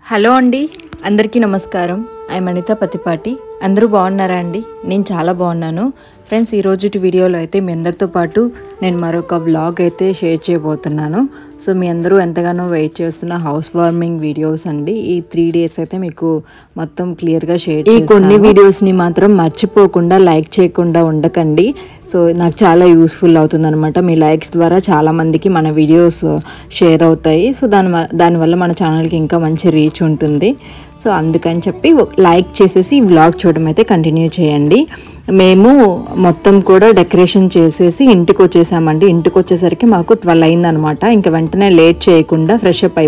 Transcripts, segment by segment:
Hello అండి, అందరికీ నమస్కారం. ఐ అనిత పతిపాటి. అందరూ బాగున్నారా అండి? నేను చాలా బాగున్నాను ఫ్రెండ్స్. ఈరోజు వీడియోలో అయితే మీ అందరితో పాటు నేను మరొక వ్లాగ్ అయితే షేర్ చేయబోతున్నాను. సో మీ అందరూ ఎంతగానో వెయిట్ చేస్తున్న హౌస్ వార్మింగ్ వీడియోస్ అండి. ఈ 3 days అయితే మీకు మొత్తం క్లియర్గా షేర్ చేస్తాను. ఈ కొన్ని వీడియోస్ని మాత్రం మర్చిపోకుండా లైక్ చేయకుండా ఉండకండి. సో నాకు చాలా యూస్ఫుల్ అవుతుంది అనమాట. మీ లైక్స్ ద్వారా చాలామందికి మన వీడియోస్ షేర్ అవుతాయి. సో దానివల్ల మన ఛానల్కి ఇంకా మంచి రీచ్ ఉంటుంది. సో అందుకని చెప్పి లైక్ చేసేసి ఈ వ్లాగ్ చూడడం అయితే కంటిన్యూ చేయండి. మేము మొత్తం కూడా డెకరేషన్ చేసేసి ఇంటికి వచ్చేసామండి. ఇంటికి వచ్చేసరికి మాకు 12 అయిందనమాట. ఇంకా వెంటనే లేట్ చేయకుండా ఫ్రెష్ అప్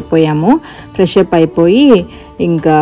అయిపోయి ఇంకా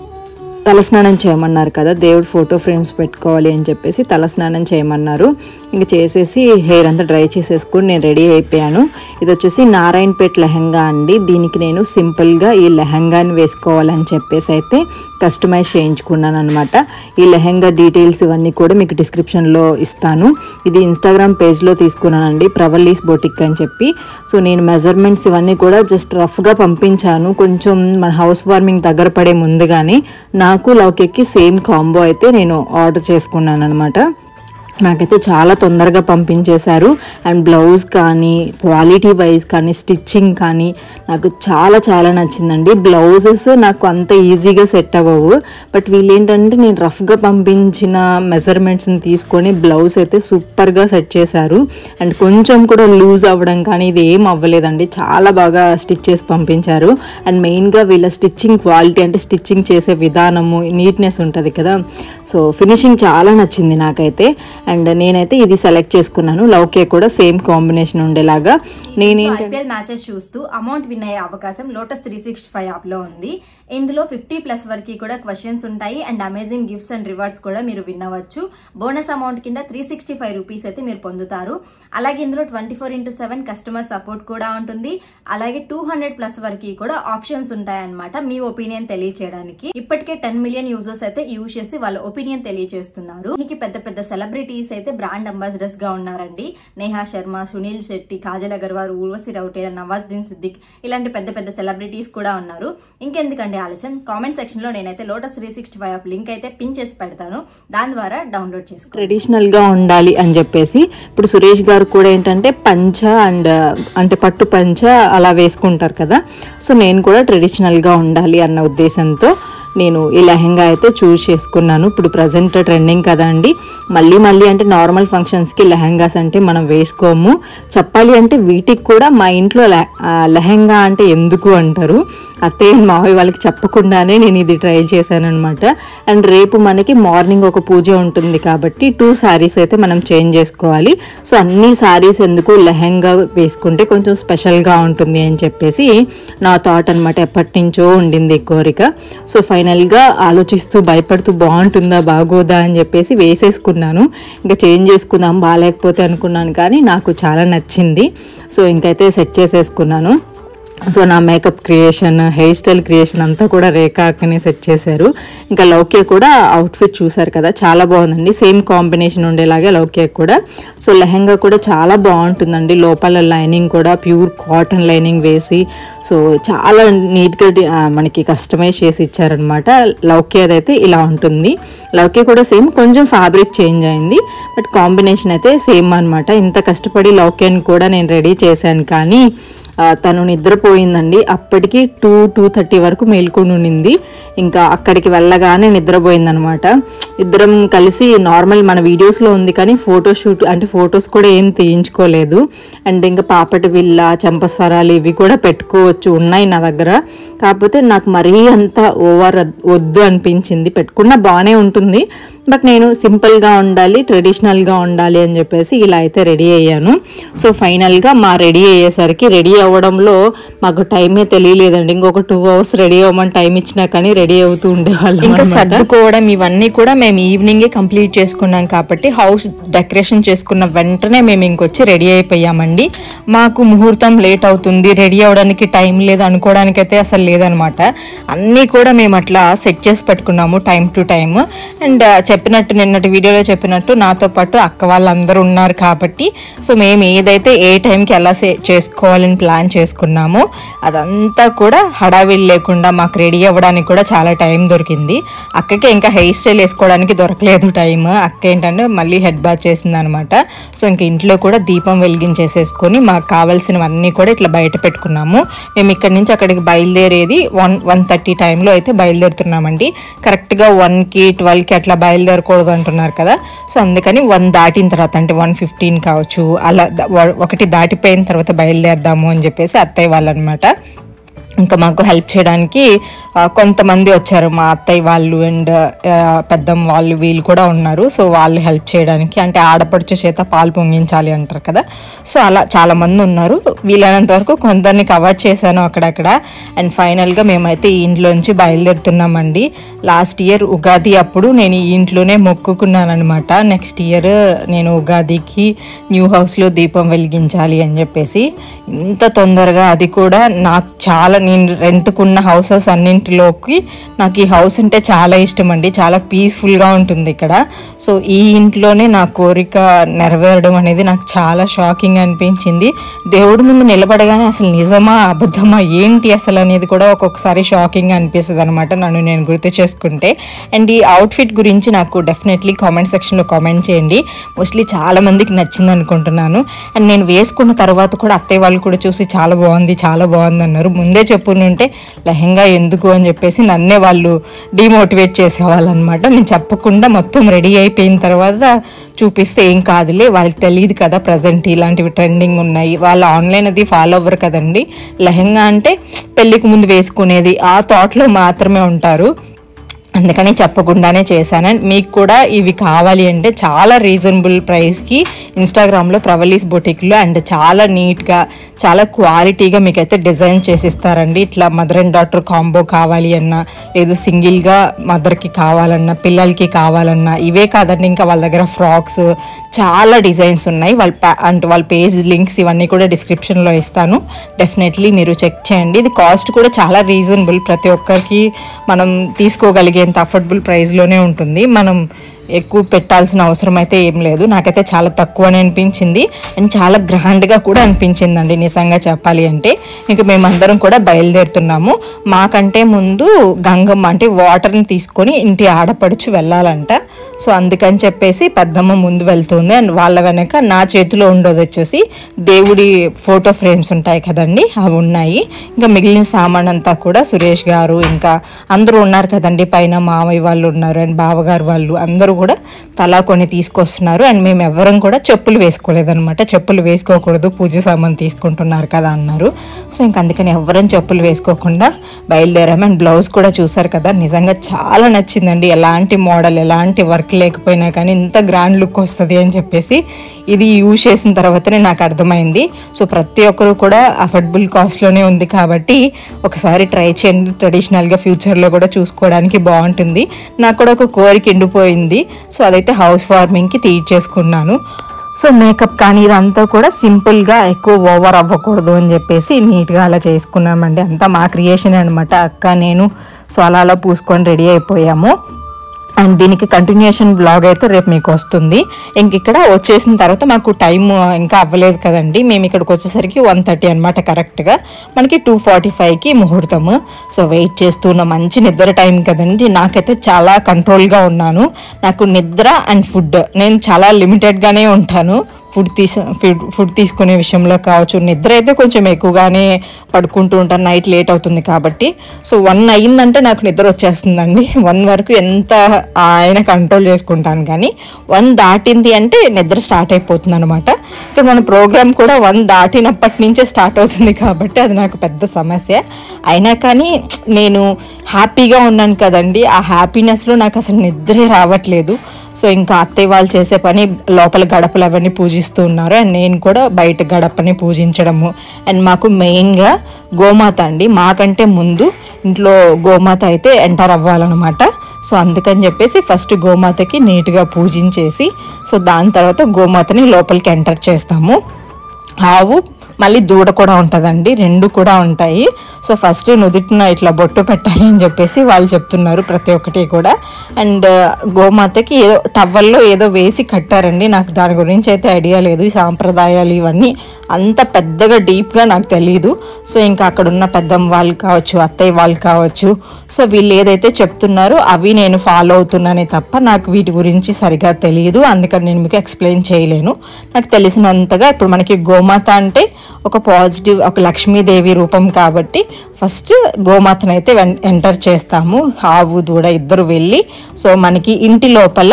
తలస్నానం చేయమన్నారు కదా, దేవుడు ఫోటో ఫ్రేమ్స్ పెట్టుకోవాలి అని చెప్పేసి తలస్నానం చేయమన్నారు. ఇంక చేసేసి హెయిర్ అంతా డ్రై చేసేసుకుని నేను రెడీ అయిపోయాను. ఇది వచ్చేసి నారాయణపేట్ లెహంగా అండి. దీనికి నేను సింపుల్గా ఈ లెహంగాని వేసుకోవాలని చెప్పేసి అయితే కస్టమైజ్ చేయించుకున్నాను అనమాట. ఈ లెహంగా డీటెయిల్స్ ఇవన్నీ కూడా మీకు డిస్క్రిప్షన్లో ఇస్తాను. ఇది ఇన్స్టాగ్రామ్ పేజ్లో తీసుకున్నానండి, ప్రవల్లీస్ బొటిక్ అని చెప్పి. సో నేను మెజర్మెంట్స్ ఇవన్నీ కూడా జస్ట్ రఫ్గా పంపించాను. కొంచెం మన హౌస్ వార్మింగ్ దగ్గర పడే ముందుగానే నాకు లౌకేకి సేమ్ కాంబో అయితే నేను ఆర్డర్ చేసుకున్నాను అనమాట. నాకైతే చాలా తొందరగా పంపించేశారు. అండ్ బ్లౌజ్ కానీ క్వాలిటీ వైజ్ కానీ స్టిచ్చింగ్ కానీ నాకు చాలా చాలా నచ్చిందండి. బ్లౌజెస్ నాకు అంత ఈజీగా సెట్ అవ్వవు, బట్ వీళ్ళు ఏంటంటే నేను రఫ్గా పంపించిన మెజర్మెంట్స్ని తీసుకొని బ్లౌజ్ అయితే సూపర్గా సెట్ చేశారు. అండ్ కొంచెం కూడా లూజ్ అవ్వడం కానీ ఇది ఏం అవ్వలేదండి. చాలా బాగా స్టిచ్ చేసి పంపించారు. అండ్ మెయిన్గా వీళ్ళ స్టిచ్చింగ్ క్వాలిటీ అంటే స్టిచ్చింగ్ చేసే విధానము, నీట్నెస్ ఉంటుంది కదా, సో ఫినిషింగ్ చాలా నచ్చింది నాకైతే. అండ్ నేనైతే ఇది సెలెక్ట్ చేసుకున్నాను. లౌకే కూడా సేమ్ కాంబినేషన్ ఉండేలాగా. ఐపీఎల్ మ్యాచెస్ చూస్తూ అమౌంట్ విన్ అయ్యే అవకాశం లోటస్ 365 యాప్ లో ఉంది. ఇందులో 50+ వరకు కూడా క్వశ్చన్స్ ఉంటాయి. And amazing gifts and rewards కూడా మీరు విన్ అవ్వచ్చు. బోనస్ అమౌంట్ కింద 365 రూపీస్ అయితే మీరు పొందుతారు. అలాగే ఇందులో 24/7 కస్టమర్ సపోర్ట్ కూడా ఉంటుంది. అలాగే 200+ వరకు కూడా ఆప్షన్స్ ఉంటాయన్నమాట మీ ఒపీనియన్ తెలియచేయడానికి. ఇప్పటికే 10 మిలియన్ యూజర్స్ అయితే యూజ్ చేసి వాళ్ళ ఒపీనియన్ తెలియజేస్తున్నారు. దీనికి పెద్ద పెద్ద సెలబ్రిటీస్ అయితే బ్రాండ్ అంబాసిడర్స్ గా ఉన్నారండి. నేహా శర్మ, సునీల్ శెట్టి, కాజల్ అగర్వాల్, ఊర్వశి రౌటేలా, నవాజుద్దీన్ సిద్దిక్ ఇలాంటి పెద్ద పెద్ద సెలబ్రిటీస్ కూడా ఉన్నారు. ఇంకెందుకంటే ఆలస్యం, కామెంట్ సెక్షన్ లో నేనైతే లోటస్ 365 యాప్ లింక్ అయితే పిన్ చేసి పెడతాను. దాని ద్వారా డౌన్లోడ్ చేసుకోండి. ట్రెడిషనల్ గా ఉండాలి అని చెప్పేసి ఇప్పుడు సురేష్ గారు కూడా ఏంటంటే పంచ అండ్ అంటే పట్టు పంచ అలా వేసుకుంటారు కదా, సో నేను కూడా ట్రెడిషనల్ గా ఉండాలి అన్న ఉద్దేశంతో నేను ఈ లెహంగా అయితే చూస్ చేసుకున్నాను. ఇప్పుడు ప్రజెంట్ ట్రెండింగ్ కదండి. మళ్ళీ అంటే నార్మల్ ఫంక్షన్స్కి లెహంగాస్ అంటే మనం వేసుకోము. చెప్పాలి అంటే వీటికి కూడా మా ఇంట్లో లెహంగా అంటే ఎందుకు అంటారు. అత్తయ్య మావయ్య వాళ్ళకి చెప్పకుండానే నేను ఇది ట్రై చేశాను అనమాట. అండ్ రేపు మనకి మార్నింగ్ ఒక పూజ ఉంటుంది కాబట్టి 2 శారీస్ అయితే మనం చేంజ్ చేసుకోవాలి. సో అన్ని శారీస్ ఎందుకు, లెహంగా వేసుకుంటే కొంచెం స్పెషల్గా ఉంటుంది అని చెప్పేసి నా థాట్ అనమాట. ఎప్పటి నుంచో ఉండింది కోరిక. సో ఫైనల్గా ఆలోచిస్తూ భయపడుతూ బాగుంటుందా బాగోదా అని చెప్పేసి వేసేసుకున్నాను. ఇంకా చేంజ్ చేసుకుందాం బాగాలేకపోతే అనుకున్నాను, కానీ నాకు చాలా నచ్చింది. సో ఇంకైతే సెట్ చేసేసుకున్నాను. సో నా makeup creation, hair style creation అంతా కూడా రేఖాకనే సెట్ చేశారు. ఇంకా లౌకే కూడా అవుట్ఫిట్ చూసారు కదా, చాలా బాగుందండి. సేమ్ కాంబినేషన్ ఉండేలాగే లౌకే కూడా. సో లెహంగా కూడా చాలా బాగుంటుందండి. లోపల లైనింగ్ కూడా ప్యూర్ కాటన్ లైనింగ్ వేసి సో చాలా నీట్గా మనకి కస్టమైజ్ చేసి ఇచ్చారనమాట. లౌకే అదైతే ఇలా ఉంటుంది. లౌకే కూడా సేమ్, కొంచెం ఫ్యాబ్రిక్ చేంజ్ అయింది, బట్ కాంబినేషన్ అయితే సేమ్ అనమాట. ఇంత కష్టపడి లౌకేని కూడా నేను రెడీ చేశాను, కానీ తను నిద్రపోయిందండి. అప్పటికి 2:30 వరకు మేల్కొని ఉండింది. ఇంకా అక్కడికి వెళ్ళగానే నిద్రపోయిందనమాట. ఇద్దరం కలిసి నార్మల్ మన వీడియోస్లో ఉంది కానీ ఫోటోషూట్ అంటే ఫొటోస్ కూడా ఏం తీయించుకోలేదు. అండ్ ఇంకా పాపటి విల్ల, చంపస్వరాలు ఇవి కూడా పెట్టుకోవచ్చు, ఉన్నాయి నా దగ్గర. కాకపోతే నాకు మరీ అంత ఓవర్ వద్దు అనిపించింది. పెట్టుకున్నా బాగానే ఉంటుంది, బట్ నేను సింపుల్గా ఉండాలి, ట్రెడిషనల్గా ఉండాలి అని చెప్పేసి ఇలా అయితే రెడీ అయ్యాను. సో ఫైనల్గా మా రెడీ అయ్యేసరికి రెడీ అవ్వడంలో మాకు టైమే తెలియలేదండి. ఇంకొక 2 hours రెడీ అవ్వమని టైం ఇచ్చినా కానీ రెడీ అవుతూ ఉండేవాళ్ళం. ఇంకా సర్దుకోవడం ఇవన్నీ కూడా మేము ఈవినింగే కంప్లీట్ చేసుకున్నాం కాబట్టి హౌస్ డెకరేషన్ చేసుకున్న వెంటనే మేము ఇంకొచ్చి రెడీ అయిపోయామండి. మాకు ముహూర్తం లేట్ అవుతుంది, రెడీ అవ్వడానికి టైం లేదు అనుకోవడానికైతే అసలు లేదనమాట. అన్నీ కూడా మేము అట్లా సెట్ చేసి పెట్టుకున్నాము టైం టు టైం. అండ్ చెప్పినట్టు నిన్నటి వీడియోలో చెప్పినట్టు నాతో పాటు అక్క వాళ్ళందరూ ఉన్నారు కాబట్టి సో మేము ఏదైతే ఏ టైంకి ఎలా చేసుకోవాలని ప్లాన్ చేసుకున్నాము. అదంతా కూడా హడావిడి లేకుండా మాకు రెడీ అవ్వడానికి కూడా చాలా టైం దొరికింది. అక్కకి ఇంకా హెయిర్ స్టైల్ వేసుకోవడానికి దొరకలేదు టైం. అక్క ఏంటంటే మళ్ళీ హెడ్ బాత్ చేసింది అనమాట. సో ఇంక ఇంట్లో కూడా దీపం వెలిగించేసేసుకొని మాకు కావాల్సినవన్నీ కూడా ఇట్లా బయట పెట్టుకున్నాము. మేము ఇక్కడ నుంచి అక్కడికి బయలుదేరేది 1:30 టైంలో అయితే బయలుదేరుతున్నామండి. కరెక్ట్గా 1కి 12కి అట్లా బయలుదేరకూడదు అంటున్నారు కదా. సో అందుకని 1 దాటిన తర్వాత అంటే 1:15 కావచ్చు అలా 1 దాటిపోయిన తర్వాత బయలుదేరదాము అని చెప్పేసి అత్తయ్య వాళ్ళు అనమాట. ఇంకా మాకు హెల్ప్ చేయడానికి కొంతమంది వచ్చారు. మా అత్తయ్య వాళ్ళు అండ్ పెద్దమ్మ వాళ్ళు వీళ్ళు కూడా ఉన్నారు. సో వాళ్ళు హెల్ప్ చేయడానికి, అంటే ఆడపడుచు చేత పాలు పొంగించాలి అంటారు కదా. సో అలా చాలామంది ఉన్నారు. వీలైనంత వరకు కొందరిని కవర్ చేశాను అక్కడక్కడ. అండ్ ఫైనల్గా మేమైతే ఈ ఇంట్లోంచి బయలుదేరుతున్నామండి. లాస్ట్ ఇయర్ ఉగాది అప్పుడు నేను ఈ ఇంట్లోనే మొక్కుకున్నాను అనమాట. నెక్స్ట్ ఇయర్ నేను ఉగాదికి న్యూ హౌస్లో దీపం వెలిగించాలి అని చెప్పేసి. ఇంత తొందరగా అది కూడా నాకు చాలా, నేను రెంట్కున్న హౌసెస్ అన్నింటిలోకి నాకు ఈ హౌస్ అంటే చాలా ఇష్టం అండి. చాలా పీస్ఫుల్గా ఉంటుంది ఇక్కడ. సో ఈ ఇంట్లోనే నా కోరిక నెరవేరడం అనేది నాకు చాలా షాకింగ్ అనిపించింది. దేవుడి ముందు నిలబడగానే అసలు నిజమా అబద్ధమా ఏంటి అసలు అనేది కూడా ఒక్కొక్కసారి షాకింగ్ అనిపిస్తుంది అనమాట నన్ను నేను గుర్తు చేసుకుంటే. అండ్ ఈ అవుట్ఫిట్ గురించి నాకు డెఫినెట్లీ కామెంట్ సెక్షన్లో కామెంట్ చేయండి. మోస్ట్లీ చాలా మందికి నచ్చింది అనుకుంటున్నాను. అండ్ నేను వేసుకున్న తర్వాత కూడా అత్తయ్య వాళ్ళు కూడా చూసి చాలా బాగుంది అన్నారు. ముందే చెప్పుంటే లెహంగా ఎందుకు అని చెప్పేసి నన్నే వాళ్ళు డిమోటివేట్ చేసేవాళ్ళు అనమాట. నేను చెప్పకుండా మొత్తం రెడీ అయిపోయిన తర్వాత చూపిస్తే ఏం కాదులే, వాళ్ళకి తెలియదు కదా ప్రజెంట్ ఇలాంటివి ట్రెండింగ్ ఉన్నాయి, వాళ్ళు ఆన్లైన్ అది ఫాలో అవ్వరు కదండి. లెహంగా అంటే పెళ్ళికి ముందు వేసుకునేది ఆ థాట్లో మాత్రమే ఉంటారు. అందుకని చెప్పకుండానే చేశాను. అండ్ మీకు కూడా ఇవి కావాలి అంటే చాలా రీజనబుల్ ప్రైస్కి ఇన్స్టాగ్రామ్లో ప్రవలీస్ బొటిక్లో అండ్ చాలా నీట్గా చాలా క్వాలిటీగా మీకైతే డిజైన్ చేసిస్తారండి. ఇట్లా మదర్ అండ్ డాటర్ కాంబో కావాలి అన్నా, లేదు సింగిల్గా మదర్కి కావాలన్నా, పిల్లలకి కావాలన్నా, ఇవే కాదండి ఇంకా వాళ్ళ దగ్గర ఫ్రాక్స్ చాలా డిజైన్స్ ఉన్నాయి. వాళ్ళ పేజ్ లింక్స్ ఇవన్నీ కూడా డిస్క్రిప్షన్లో ఇస్తాను. డెఫినెట్లీ మీరు చెక్ చేయండి. ఇది కాస్ట్ కూడా చాలా రీజనబుల్, ప్రతి ఒక్కరికి మనం తీసుకోగలిగేంత అఫోర్డబుల్ ప్రైస్లోనే ఉంటుంది. మనం ఎక్కువ పెట్టాల్సిన అవసరం అయితే ఏం లేదు. నాకైతే చాలా తక్కువనే అనిపించింది అండ్ చాలా గ్రాండ్గా కూడా అనిపించిందండి నిజంగా చెప్పాలి అంటే. ఇంక మేమందరం కూడా బయలుదేరుతున్నాము. మాకంటే ముందు గంగమ్మ అంటే వాటర్ని తీసుకొని ఇంటి ఆడపడుచు వెళ్ళాలంట. సో అందుకని చెప్పేసి పెద్దమ్మ ముందు వెళ్తుంది. అండ్ వాళ్ళ వెనక నా చేతిలో ఉండేది వచ్చేసి దేవుడి ఫోటో ఫ్రేమ్స్ ఉంటాయి కదండి, అవి ఉన్నాయి. ఇంకా మిగిలిన సామాన్ అంతా కూడా సురేష్ గారు ఇంకా అందరూ ఉన్నారు కదండి, పైన మామయ్య వాళ్ళు ఉన్నారు అండ్ బావగారు వాళ్ళు అందరూ కూడా తలా కొన్ని తీసుకొస్తున్నారు. అండ్ మేము ఎవరం కూడా చెప్పులు వేసుకోలేదనమాట. చెప్పులు వేసుకోకూడదు, పూజ సామాన్ తీసుకుంటున్నారు కదా అన్నారు. సో ఇంక అందుకని ఎవరం చెప్పులు వేసుకోకుండా బయలుదేరాము. అండ్ బ్లౌజ్ కూడా చూసారు కదా, నిజంగా చాలా నచ్చిందండి. ఎలాంటి మోడల్ ఎలాంటి వర్క్ లేకపోయినా కానీ ఇంత గ్రాండ్ లుక్ వస్తుంది అని చెప్పేసి ఇది యూజ్ చేసిన తర్వాతనే నాకు అర్థమైంది. సో ప్రతి ఒక్కరు కూడా అఫోర్డబుల్ కాస్ట్లోనే ఉంది కాబట్టి ఒకసారి ట్రై చేయండి. ట్రెడిషనల్గా ఫ్యూచర్లో కూడా చూసుకోవడానికి బాగుంటుంది. నాకు కూడా ఒక కోరిక ఎండిపోయింది. సో అదైతే హౌస్ వార్మింగ్కి తీర్చేసుకున్నాను. సో మేకప్ కానీ ఇదంతా కూడా సింపుల్గా ఎక్కువ ఓవర్ అవ్వకూడదు అని చెప్పేసి నీట్గా అలా చేసుకున్నామండి. అంతా మా క్రియేషన్ అనమాట, అక్క నేను. సో అలా పూసుకొని రెడీ అయిపోయాము. అండ్ దీనికి కంటిన్యూషన్ బ్లాగ్ అయితే రేపు మీకు వస్తుంది. ఇంక ఇక్కడ వచ్చేసిన తర్వాత మాకు టైం ఇంకా అవ్వలేదు కదండి. మేము ఇక్కడికి వచ్చేసరికి 1:30 అనమాట. కరెక్ట్గా మనకి 2:45కి ముహూర్తము. సో వెయిట్ చేస్తున్న మంచి నిద్ర టైం కదండి. నాకైతే చాలా కంట్రోల్గా ఉన్నాను. నాకు నిద్ర అండ్ ఫుడ్ నేను చాలా లిమిటెడ్గానే ఉంటాను. ఫుడ్ తీసుకునే విషయంలో కావచ్చు, నిద్ర అయితే కొంచెం ఎక్కువగానే పడుకుంటూ ఉంటాను, నైట్ లేట్ అవుతుంది కాబట్టి. సో 1 అయ్యిందంటే నాకు నిద్ర వచ్చేస్తుందండి. 1 వరకు ఎంత ఆయన కంట్రోల్ చేసుకుంటాను, కానీ 1 దాటింది అంటే నిద్ర స్టార్ట్ అయిపోతుంది అనమాట. ఇక్కడ మన ప్రోగ్రామ్ కూడా 1 దాటినప్పటి నుంచే స్టార్ట్ అవుతుంది కాబట్టి అది నాకు పెద్ద సమస్య. అయినా కానీ నేను హ్యాపీగా ఉన్నాను కదండి, ఆ హ్యాపీనెస్లో నాకు అసలు నిద్రే రావట్లేదు. సో ఇంకా అత్తయ్య వాళ్ళు చేసే పని లోపల గడపలు అవన్నీ పూజిస్తూ ఉన్నారు. అండ్ నేను కూడా బయట గడపని పూజించడము. అండ్ మాకు మెయిన్గా గోమాత అండి, మాకంటే ముందు ఇంట్లో గోమాత అయితే ఎంటర్ అవ్వాలన్నమాట. సో అందుకని చెప్పేసి ఫస్ట్ గోమాతకి నీట్గా పూజించేసి సో దాని తర్వాత గోమాతని లోపలికి ఎంటర్ చేస్తాము. ఆవు మళ్ళీ దూడ కూడా ఉంటుందండి, 2 కూడా ఉంటాయి. సో ఫస్ట్ నుదుటిన ఇట్లా బొట్టు పెట్టాలి అని చెప్పేసి వాళ్ళు చెప్తున్నారు ప్రతి ఒక్కటి కూడా. అండ్ గోమాతకి ఏదో టవల్లో ఏదో వేసి కట్టారండి, నాకు దాని గురించి అయితే ఐడియా లేదు. ఈ సాంప్రదాయాలు ఇవన్నీ అంత పెద్దగా డీప్గా నాకు తెలియదు. సో ఇంకా అక్కడ ఉన్న పెద్దమ్మ వాళ్ళు కావచ్చు, అత్తయ్య వాళ్ళు కావచ్చు, సో వీళ్ళు ఏదైతే చెప్తున్నారో అవి నేను ఫాలో అవుతున్నానే తప్ప నాకు వీటి గురించి సరిగా తెలియదు. అందుకని నేను మీకు ఎక్స్ప్లెయిన్ చేయలేను. నాకు తెలిసినంతగా ఇప్పుడు మనకి గోమాత అంటే ఒక పాజిటివ్, ఒక లక్ష్మీదేవి రూపం కాబట్టి ఫస్ట్ గోమాతను అయితే ఎంటర్ చేస్తాము, ఆవు దూడ ఇద్దరు వెళ్ళి. సో మనకి ఇంటి లోపల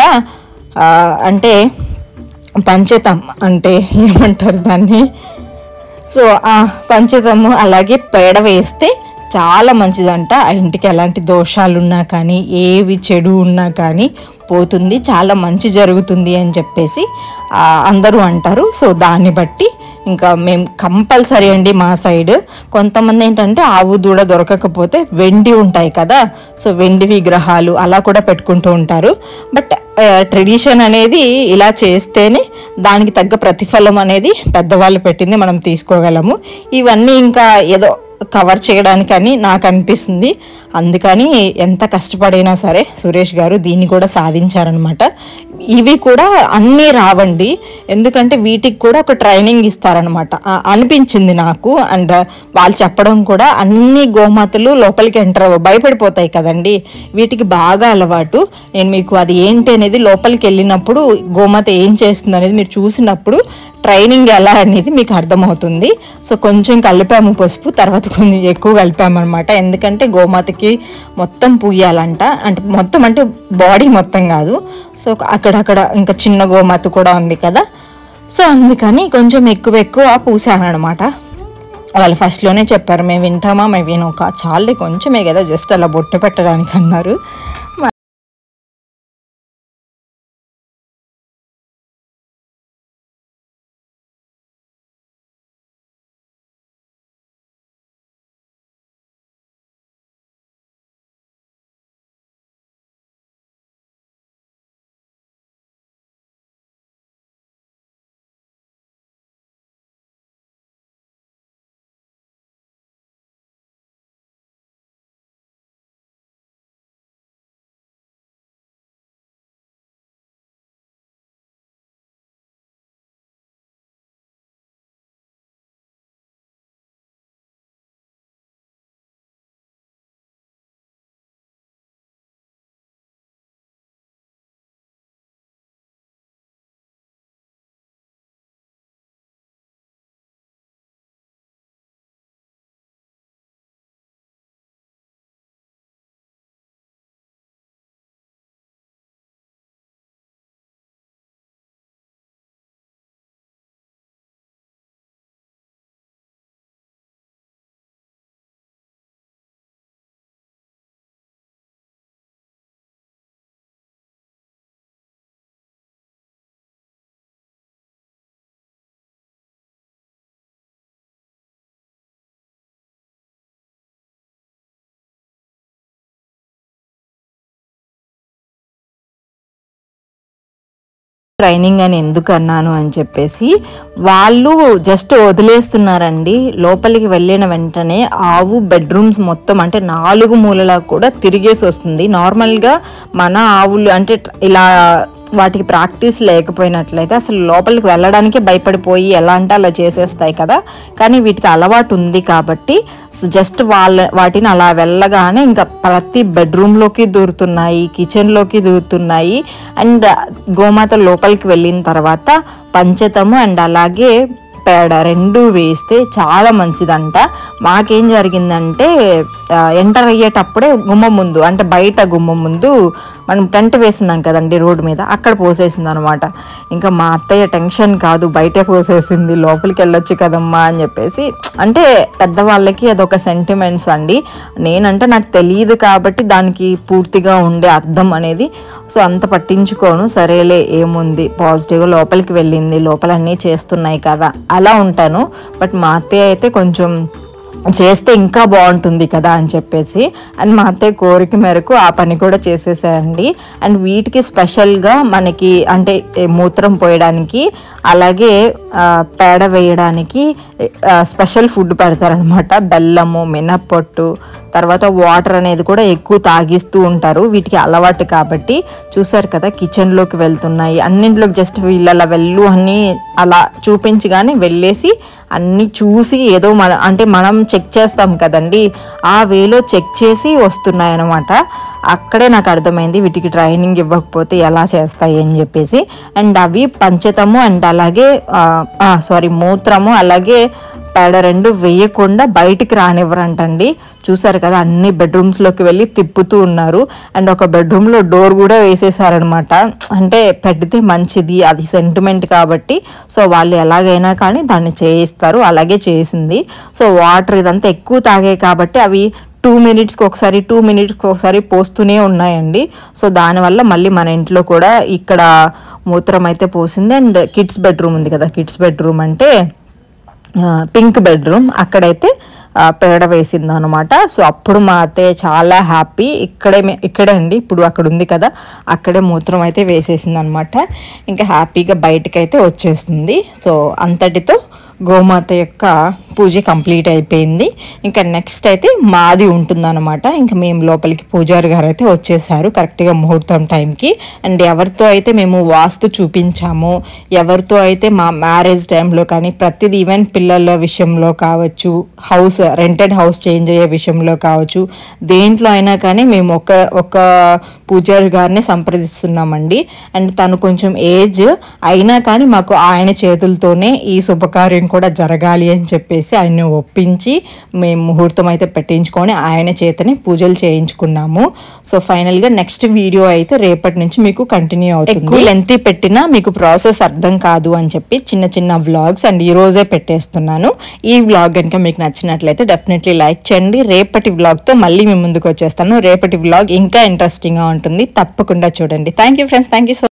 అంటే పంచతం అంటే ఏమంటారు దాన్ని, సో పంచతము అలాగే పేడ వేస్తే చాలా మంచిదంట. ఆ ఇంటికి ఎలాంటి దోషాలు ఉన్నా కానీ, ఏవి చెడు ఉన్నా కానీ పోతుంది, చాలా మంచి జరుగుతుంది అని చెప్పేసి అందరూ అంటారు. సో దాన్ని బట్టి ఇంకా మేము కంపల్సరీ అండి మా సైడ్. కొంతమంది ఏంటంటే ఆవు దూడ దొరకకపోతే వెండి ఉంటాయి కదా, సో వెండి విగ్రహాలు అలా కూడా పెట్టుకుంటూ ఉంటారు. బట్ ట్రెడిషన్ అనేది ఇలా చేస్తేనే దానికి తగ్గ ప్రతిఫలం అనేది పెద్దవాళ్ళు పెట్టింది మనం తీసుకోగలము. ఇవన్నీ ఇంకా ఏదో కవర్ చేయడానికని నాకు అనిపిస్తుంది. అందుకని ఎంత కష్టపడినా సరే సురేష్ గారు దీన్ని కూడా సాధించారనమాట. ఇవి కూడా అన్నీ రావండి, ఎందుకంటే వీటికి కూడా ఒక ట్రైనింగ్ ఇస్తారనమాట అనిపించింది నాకు. అండ్ వాళ్ళు చెప్పడం కూడా అన్ని గోమాతలు లోపలికి ఎంటర్ భయపడిపోతాయి కదండి, వీటికి బాగా అలవాటు. నేను మీకు అది ఏంటి అనేది లోపలికి వెళ్ళినప్పుడు గోమాత ఏం చేస్తుంది అనేది మీరు చూసినప్పుడు ట్రైనింగ్ ఎలా అనేది మీకు అర్థమవుతుంది. సో కొంచెం కలిపాము పసుపు, తర్వాత కొంచెం ఎక్కువ కలిపామన్నమాట. ఎందుకంటే గోమాతకి మొత్తం పూయాలంట, అంటే మొత్తం అంటే బాడీ మొత్తం కాదు. సో అక్కడక్కడ ఇంకా చిన్న గోమాత కూడా ఉంది కదా, సో అందుకని కొంచెం ఎక్కువ పూసానమాట. వాళ్ళు ఫస్ట్లోనే చెప్పారు, మేము వింటామా మేము వినోక, చాలే కొంచెమే కదా జస్ట్ అలా బొట్టు పెట్టడానికి అన్నారు. ట్రైనింగ్ అని ఎందుకు అన్నాను అని చెప్పేసి, వాళ్ళు జస్ట్ వదిలేస్తున్నారండి. లోపలికి వెళ్ళిన వెంటనే ఆవు బెడ్రూమ్స్ మొత్తం అంటే 4 మూలలా కూడా తిరిగేసి వస్తుంది. నార్మల్గా మన ఆవులు అంటే ఇలా వాటికి ప్రాక్టీస్ లేకపోయినట్లయితే అసలు లోపలికి వెళ్ళడానికే భయపడిపోయి ఎలా అంటే అలా చేసేస్తాయి కదా. కానీ వీటికి అలవాటు ఉంది కాబట్టి జస్ట్ వాటిని అలా వెళ్ళగానే ఇంకా ప్రతి బెడ్రూమ్లోకి దూరుతున్నాయి, కిచెన్లోకి దూరుతున్నాయి. అండ్ గోమాత లోపలికి వెళ్ళిన తర్వాత పంచతము అండ్ అలాగే పేడ 2 వేస్తే చాలా మంచిదంట. మాకేం జరిగిందంటే ఎంటర్ అయ్యేటప్పుడే గుమ్మం ముందు అంటే బయట గుమ్మం ముందు మనం టెంట్ వేస్తున్నాం కదండి రోడ్డు మీద, అక్కడ పోసేసింది అనమాట. ఇంకా మా అత్తయ్య టెన్షన్ కాదు బయటే పోసేసింది, లోపలికి వెళ్ళొచ్చు కదమ్మా అని చెప్పేసి. అంటే పెద్దవాళ్ళకి అదొక సెంటిమెంట్స్ అండి. నేనంటే నాకు తెలియదు కాబట్టి దానికి పూర్తిగా ఉండే అర్థం అనేది సో అంత పట్టించుకోను. సరేలే ఏముంది పాజిటివ్గా లోపలికి వెళ్ళింది, లోపల అన్నీ చేస్తున్నాయి కదా అలా ఉంటాను. బట్ మా అత్తయ్య అయితే కొంచెం చేస్తే ఇంకా బాగుంటుంది కదా అని చెప్పేసి, అండ్ మా అత్తయ్య కోరిక మేరకు ఆ పని కూడా చేసేసాయండి. అండ్ వీటికి స్పెషల్గా మనకి అంటే మూత్రం పోయడానికి అలాగే పేడ వేయడానికి స్పెషల్ ఫుడ్ పెడతారనమాట. బెల్లము, మినప్పొట్టు, తర్వాత వాటర్ అనేది కూడా ఎక్కువ తాగిస్తూ ఉంటారు. వీటికి అలవాటు కాబట్టి చూసారు కదా కిచెన్లోకి వెళ్తున్నాయి. అన్నింటిలోకి జస్ట్ వీళ్ళ వెళ్ళు అని అలా చూపించగానే వెళ్ళేసి అన్నీ చూసి ఏదో మనం చెక్ చేస్తాం కదండి, ఆ వేలో చెక్ చేసి వస్తున్నాయి అనమాట. అక్కడే నాకు అర్థమైంది వీటికి ట్రైనింగ్ ఇవ్వకపోతే ఎలా చేస్తాయి అని చెప్పేసి. అండ్ అవి పంచతము అండ్ అలాగే మూత్రము అలాగే పేడ రెండు వేయకుండా బయటికి రానివ్వరంటండి. చూసారు కదా అన్ని బెడ్రూమ్స్లోకి వెళ్ళి తిప్పుతూ ఉన్నారు. అండ్ ఒక బెడ్రూమ్లో డోర్ కూడా వేసేసారనమాట. అంటే పెడితే మంచిది, అది సెంటిమెంట్ కాబట్టి సో వాళ్ళు ఎలాగైనా కానీ దాన్ని చేయిస్తారు. అలాగే చేసింది. సో వాటర్ ఇదంతా ఎక్కువ తాగాయి కాబట్టి అవి 2 మినిట్స్కి ఒకసారి పోస్తూనే ఉన్నాయండి. సో దానివల్ల మళ్ళీ మన ఇంట్లో కూడా ఇక్కడ మూత్రం అయితే పోసింది. అండ్ కిడ్స్ బెడ్రూమ్ ఉంది కదా, కిడ్స్ బెడ్రూమ్ అంటే పింక్ బెడ్రూమ్, అక్కడైతే పేడ వేసింది అనమాట. సో అప్పుడు మా అత్తయ్య చాలా హ్యాపీ. ఇక్కడే అండి ఇప్పుడు అక్కడ ఉంది కదా, అక్కడే మూత్రం అయితే వేసేసింది అనమాట. ఇంకా హ్యాపీగా బయటకైతే వచ్చేస్తుంది. సో అంతటితో గోమాత యొక్క పూజ కంప్లీట్ అయిపోయింది. ఇంకా నెక్స్ట్ అయితే మాది ఉంటుందన్నమాట. ఇంకా మేము లోపలికి పూజారి గారు అయితే వచ్చేసారు కరెక్ట్గా ముహూర్తం టైంకి. అండ్ ఎవరితో అయితే మేము వాస్తు చూపించాము, ఎవరితో అయితే మా మ్యారేజ్ టైంలో కానీ ప్రతిదీ ఈవెన్ పిల్లల విషయంలో కావచ్చు, రెంటెడ్ హౌస్ చేంజ్ అయ్యే విషయంలో కావచ్చు, దేంట్లో అయినా కానీ మేము ఒక పూజారి గారిని సంప్రదిస్తున్నామండి. అండ్ తను కొంచెం ఏజ్ అయినా కానీ మాకు ఆయన చేతులతోనే ఈ శుభకార్యం కూడా జరగాలి అని చెప్పేసి ఆయన్ని ఒప్పించి మేము ముహూర్తం అయితే పెట్టించుకొని ఆయన చేతనే పూజలు చేయించుకున్నాము. సో ఫైనల్గా నెక్స్ట్ వీడియో అయితే రేపటి నుంచి మీకు కంటిన్యూ అవుతుంది. ఎక్కువ లెంతీ పెట్టినా మీకు ప్రాసెస్ అర్థం కాదు అని చెప్పి చిన్న వ్లాగ్స్ అండ్ ఈ రోజే పెట్టేస్తున్నాను. ఈ వ్లాగ్ కనుక మీకు నచ్చినట్లయితే డెఫినెట్లీ లైక్ చేయండి. రేపటి వ్లాగ్తో మళ్ళీ మీ ముందుకు వచ్చేస్తాను. రేపటి వ్లాగ్ ఇంకా ఇంట్రెస్టింగ్గా ఉంటుంది, తప్పకుండా చూడండి. Thank you friends, thank you so